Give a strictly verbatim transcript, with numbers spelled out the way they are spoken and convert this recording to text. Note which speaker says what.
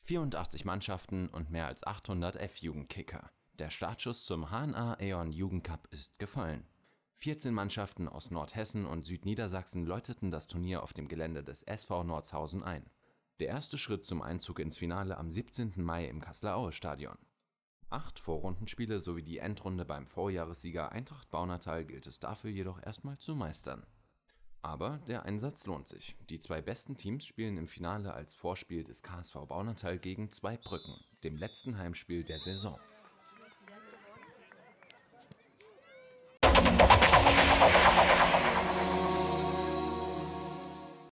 Speaker 1: vierundachtzig Mannschaften und mehr als achthundert F-Jugendkicker. Der Startschuss zum H N A E.ON Jugendcup ist gefallen. vierzehn Mannschaften aus Nordhessen und Südniedersachsen läuteten das Turnier auf dem Gelände des S V Nordshausen ein. Der erste Schritt zum Einzug ins Finale am siebzehnten Mai im Kasseler-Aue-Stadion. Acht Vorrundenspiele sowie die Endrunde beim Vorjahressieger Eintracht Baunatal gilt es dafür jedoch erstmal zu meistern. Aber der Einsatz lohnt sich. Die zwei besten Teams spielen im Finale als Vorspiel des K S V Baunatal gegen Zweibrücken, dem letzten Heimspiel der Saison.